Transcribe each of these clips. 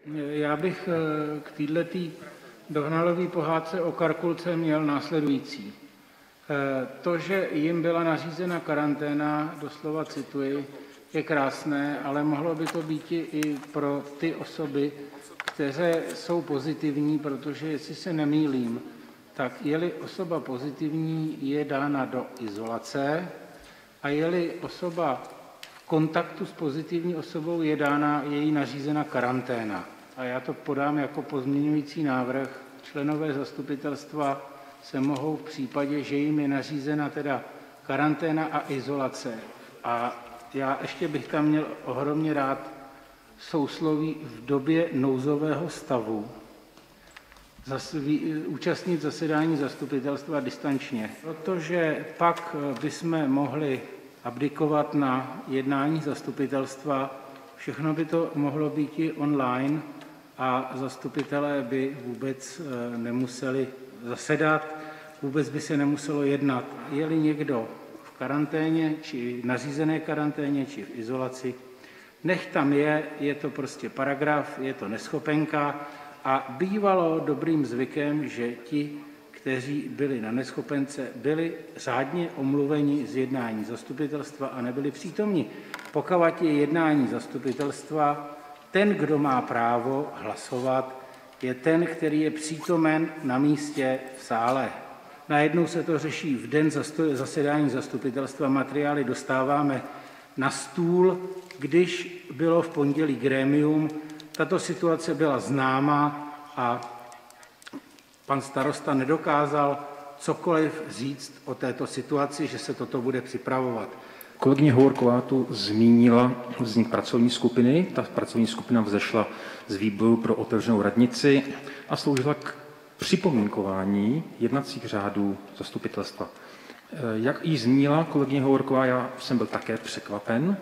Já bych k této dohnalové pohádce o Karkulce měl následující. To, že jim byla nařízena karanténa, doslova cituji, je krásné, ale mohlo by to být i pro ty osoby, které jsou pozitivní, protože jestli se nemýlím, tak je-li osoba pozitivní, je dána do izolace a je-li osoba v kontaktu s pozitivní osobou, je jí nařízena karanténa. A já to podám jako pozměňující návrh. Členové zastupitelstva se mohou v případě, že jim je nařízena teda karanténa a izolace. A já ještě bych tam měl ohromně rád sousloví v době nouzového stavu účastnit zasedání zastupitelstva distančně, protože pak bychom mohli abdikovat na jednání zastupitelstva, všechno by to mohlo být i online a zastupitelé by vůbec nemuseli zasedat, vůbec by se nemuselo jednat. Je-li někdo v karanténě, či nařízené karanténě, či v izolaci, nech tam je to prostě paragraf, je to neschopenka a bývalo dobrým zvykem, že ti, kteří byli na neschopence, byli řádně omluveni z jednání zastupitelstva a nebyli přítomni. Pokud je jednání zastupitelstva, ten, kdo má právo hlasovat, je ten, který je přítomen na místě v sále. Najednou se to řeší v den zasedání zastupitelstva, materiály dostáváme na stůl, když bylo v pondělí grémium. Tato situace byla známa a pan starosta nedokázal cokoliv říct o této situaci, že se toto bude připravovat. Kolegyně Hovorková tu zmínila vznik pracovní skupiny. Ta pracovní skupina vzešla z výboru pro otevřenou radnici a sloužila k připomínkování jednacích řádů zastupitelstva. Jak jí zmínila kolegyně Hovorková, já jsem byl také překvapen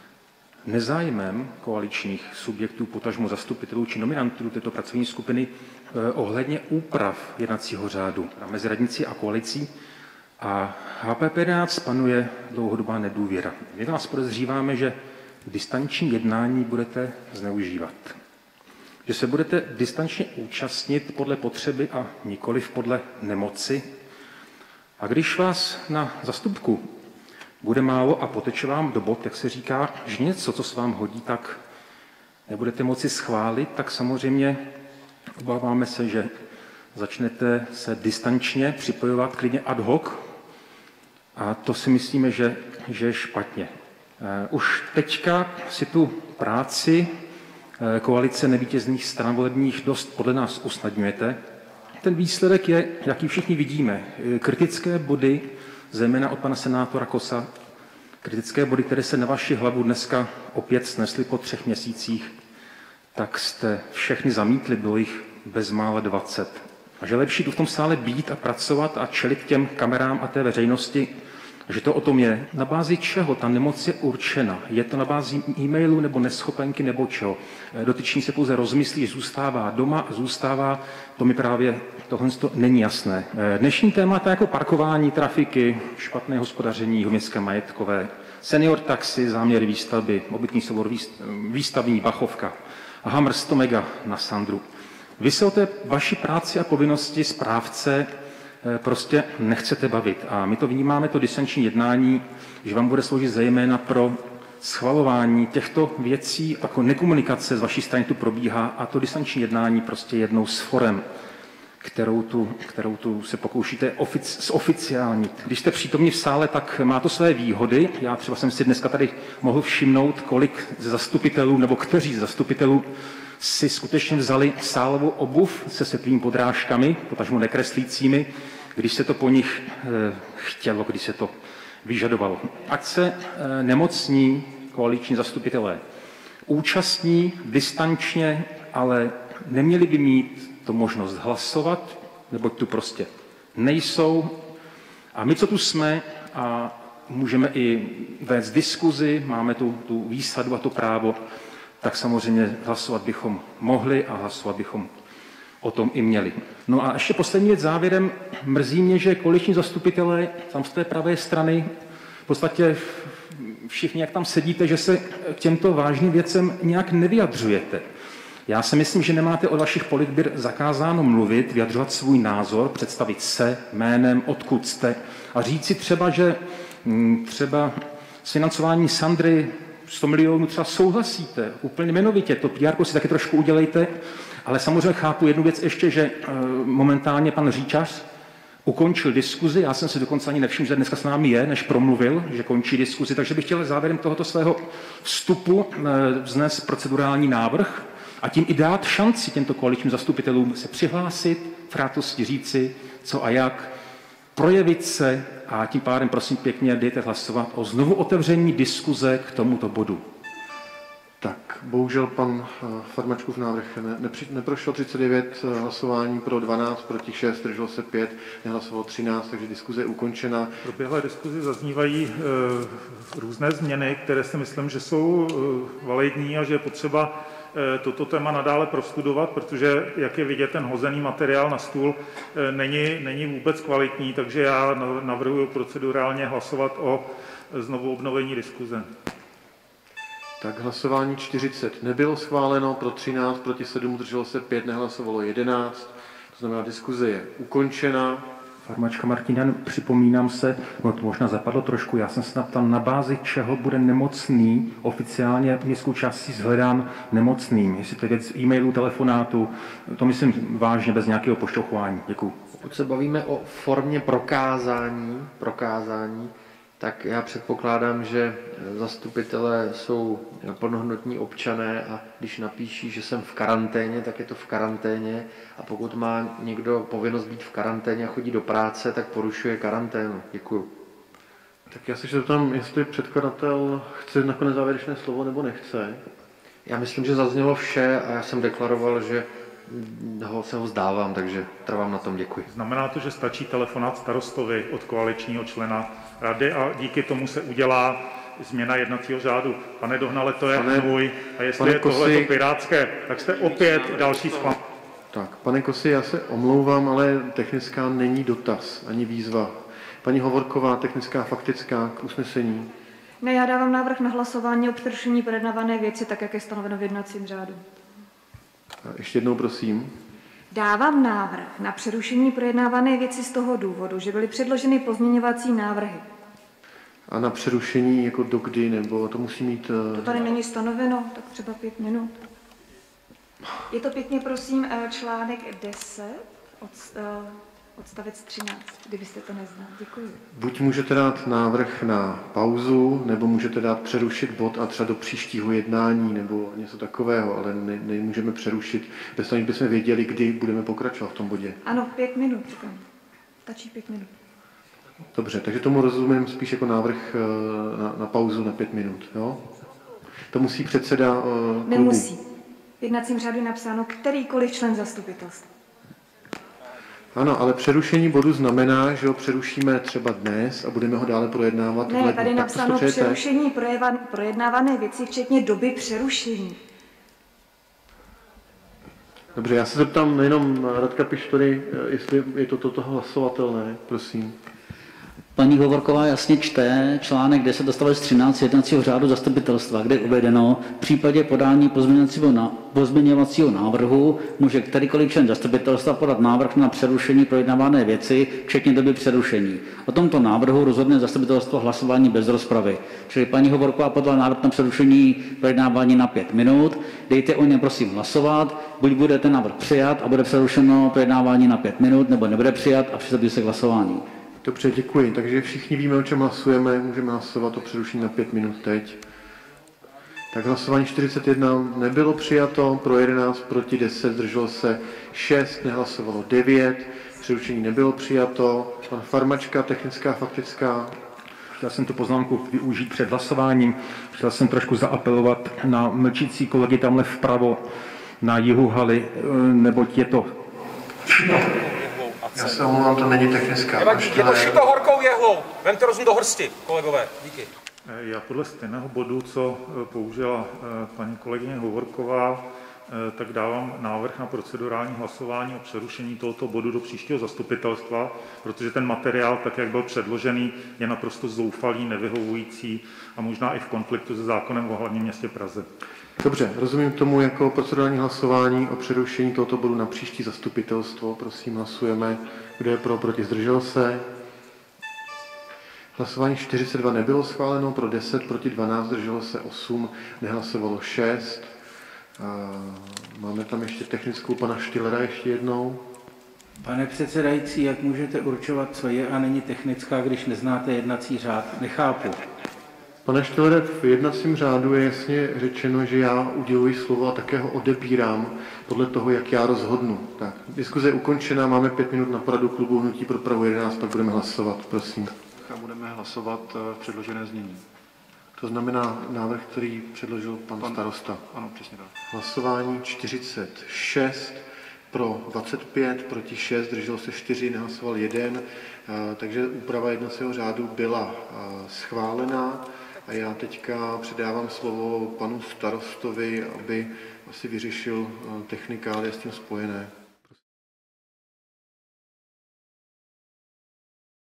nezájmem koaličních subjektů, potažmo zastupitelů či nominantů této pracovní skupiny ohledně úprav jednacího řádu mezi radnicí a koalicí. A HPP 11 panuje dlouhodobá nedůvěra. My vás podezříváme, že distanční jednání budete zneužívat. Že se budete distančně účastnit podle potřeby a nikoliv podle nemoci. A když vás na zastupku bude málo a poteče vám do bod, jak se říká, že něco, co se vám hodí, tak nebudete moci schválit, tak samozřejmě obáváme se, že začnete se distančně připojovat klidně ad hoc a to si myslíme, že je špatně. Už teďka si tu práci koalice nevítězných stran volebních dost podle nás usnadňujete. Ten výsledek je, jaký všichni vidíme, kritické body, zejména od pana senátora Kosa, kritické body, které se na vaši hlavu dneska opět snesly po 3 měsících, tak jste všechny zamítli, bylo jich bezmála 20. A že lepší tu v tom sále být a pracovat a čelit těm kamerám a té veřejnosti, že to o tom je. Na bázi čeho ta nemoc je určena? Je to na bázi e-mailu nebo neschopenky nebo čeho? Dotyčný se pouze rozmyslí, že zůstává doma, zůstává, to mi právě tohle není jasné. Dnešní témata jako parkování, trafiky, špatné hospodaření, městské majetkové, senior taxi, záměry výstavby, obytný soubor výstavní Bachovka a Hammer 100 mega na Sandru. Vy se o té vaší práci a povinnosti správce prostě nechcete bavit. A my to vnímáme, to distanční jednání, že vám bude sloužit zejména pro schvalování těchto věcí, jako nekomunikace z vaší strany tu probíhá a to distanční jednání prostě jednou z forem, kterou tu se pokoušíte zoficiálnit. Když jste přítomní v sále, tak má to své výhody. Já třeba jsem si dneska tady mohl všimnout, kolik ze zastupitelů nebo kteří z zastupitelů si skutečně vzali sálovou obuv se světlými podrážkami, potažmo nekreslícími, když se to po nich chtělo, když se to vyžadovalo. Ať se nemocní koaliční zastupitelé účastní distančně, ale neměli by mít to možnost hlasovat, neboť tu prostě nejsou. A my, co tu jsme a můžeme i vést diskuzi, máme tu výsadu a to právo, tak samozřejmě hlasovat bychom mohli a hlasovat bychom o tom i měli. No a ještě poslední věc závěrem. Mrzí mě, že koaliční zastupitelé tam z té pravé strany, v podstatě všichni, jak tam sedíte, že se k těmto vážným věcem nějak nevyjadřujete. Já si myslím, že nemáte od vašich politbyr zakázáno mluvit, vyjadřovat svůj názor, představit se jménem, odkud jste a říct si třeba, že třeba s financováním Sandry 100 milionů třeba souhlasíte, úplně jmenovitě, to PR si taky trošku udělejte, ale samozřejmě chápu jednu věc ještě, že momentálně pan Říčař ukončil diskuzi, já jsem si dokonce ani nevšiml, že dneska s námi je, než promluvil, že končí diskuzi, takže bych chtěl závěrem tohoto svého vstupu vznést procedurální návrh a tím i dát šanci těmto koaličním zastupitelům se přihlásit, v rátosti říci, co a jak, projevit se a tím pádem, prosím pěkně, dejte hlasovat o znovu otevření diskuze k tomuto bodu. Tak, bohužel pan Farmačkův návrh neprošel 39 hlasování pro 12, proti 6, drželo se 5, nehlasovalo 13, takže diskuze je ukončena. V proběhlé diskuzi zaznívají různé změny, které si myslím, že jsou validní a že je potřeba toto téma nadále prostudovat, protože, jak je vidět, ten hozený materiál na stůl není vůbec kvalitní, takže já navrhuji procedurálně hlasovat o znovu obnovení diskuze. Tak hlasování 40 nebylo schváleno, pro 13, proti 7, drželo se 5, nehlasovalo 11, to znamená, diskuze je ukončena. Farmačka Martina, připomínám se, no to možná zapadlo trošku, já jsem se ptal, na bázi čeho bude nemocný, oficiálně městskou částí shledán nemocným, jestli to je věc e-mailu, telefonátu, to myslím vážně, bez nějakého pošťouchování. Děkuju. Pokud se bavíme o formě prokázání, tak já předpokládám, že zastupitelé jsou plnohodnotní občané a když napíší, že jsem v karanténě, tak je to v karanténě a pokud má někdo povinnost být v karanténě a chodí do práce, tak porušuje karanténu. Děkuju. Tak já se zeptám, jestli předkladatel chce nakonec závěrečné slovo nebo nechce. Já myslím, že zaznělo vše a já jsem deklaroval, že se ho vzdávám, takže trvám na tom. Děkuji. Znamená to, že stačí telefonát starostovi od koaličního člena rady a díky tomu se udělá změna jednacího řádu. Pane Dohnale, to je můj a jestli je tohleto pirátské, tak jste opět další schvál. Tak, pane Kosi, já se omlouvám, ale technická není dotaz, ani výzva. Paní Hovorková, technická faktická k usnesení. Ne, já dávám návrh na hlasování o přerušení projednávané věci, tak jak je stanoveno v jednacím řádu. Ještě jednou, prosím. Dávám návrh na přerušení projednávané věci z toho důvodu, že byly předloženy pozměňovací návrhy. A na přerušení jako dokdy, nebo to musí mít... To tady není stanoveno, tak třeba 5 minut. Je to pěkně, prosím, článek 10, odstavec 13, kdybyste to neznal. Děkuji. Buď můžete dát návrh na pauzu, nebo můžete dát přerušit bod a třeba do příštího jednání, nebo něco takového, ale nemůžeme přerušit, bez toho, bychom věděli, kdy budeme pokračovat v tom bodě. Ano, 5 minut, říkám. Stačí 5 minut. Dobře, takže tomu rozumím spíš jako návrh na pauzu na 5 minut, jo? To musí předseda klubu. Nemusí. V jednacím řádu je napsáno kterýkoliv člen zastupitelstva. Ano, ale přerušení bodu znamená, že ho přerušíme třeba dnes a budeme ho dále projednávat. Ne, tady je napsáno přerušení projednávané věci, včetně doby přerušení. Dobře, já se zeptám nejenom Radka Pištory, jestli je toto hlasovatelné, prosím. Paní Hovorková jasně čte článek 10 odstavec 13 jednacího řádu zastupitelstva, kde je uvedeno, v případě podání pozměňovacího návrhu může kterýkoliv člen zastupitelstva podat návrh na přerušení projednávané věci, včetně doby přerušení. O tomto návrhu rozhodne zastupitelstvo hlasování bez rozpravy. Čili paní Hovorková podala návrh na přerušení projednávání na 5 minut. Dejte o něm prosím hlasovat, buď bude ten návrh přijat a bude přerušeno projednávání na 5 minut, nebo nebude přijat a přistoupí se k hlasování. Dobře, děkuji. Takže všichni víme, o čem hlasujeme. Můžeme hlasovat o přerušení na 5 minut teď. Tak hlasování 41 nebylo přijato, pro 11, proti 10, zdrželo se 6, nehlasovalo 9, přerušení nebylo přijato. Pan Farmačka, technická, faktická. Chtěl jsem tu poznámku využít před hlasováním. Chtěl jsem trošku zaapelovat na mlčící kolegy tamhle vpravo na jihu haly, neboť je to... Já se omlouvám, to není technická. Je to šito horkou jehlou. Vemte rozum do hrsti, kolegové. Díky. Já podle stejného bodu, co použila paní kolegyně Hovorková, tak dávám návrh na procedurální hlasování o přerušení tohoto bodu do příštího zastupitelstva, protože ten materiál, tak jak byl předložený, je naprosto zoufalý, nevyhovující a možná i v konfliktu se zákonem o hlavním městě Praze. Dobře, rozumím tomu jako procedurální hlasování o přerušení tohoto bodu na příští zastupitelstvo. Prosím, hlasujeme. Kdo je pro, proti, zdržel se? Hlasování 42 nebylo schváleno, pro 10, proti 12, zdrželo se 8, nehlasovalo 6. Máme tam ještě technickou pana Štylera ještě jednou. Pane předsedající, jak můžete určovat, co je a není technická, když neznáte jednací řád? Nechápu. Pane Štylere, v jednacím řádu je jasně řečeno, že já uděluji slovo a také ho odebírám podle toho, jak já rozhodnu. Tak, diskuze je ukončena, máme 5 minut na poradu klubu Hnutí pro Prahu 11, pak budeme hlasovat, prosím. A budeme hlasovat v předložené znění. To znamená návrh, který předložil pan starosta. Ano, přesně tak. Hlasování 46, pro 25, proti 6, drželo se 4, nehlasoval 1, takže úprava jednacího řádu byla schválena a já teďka předávám slovo panu starostovi, aby asi vyřešil technikálie s tím spojené.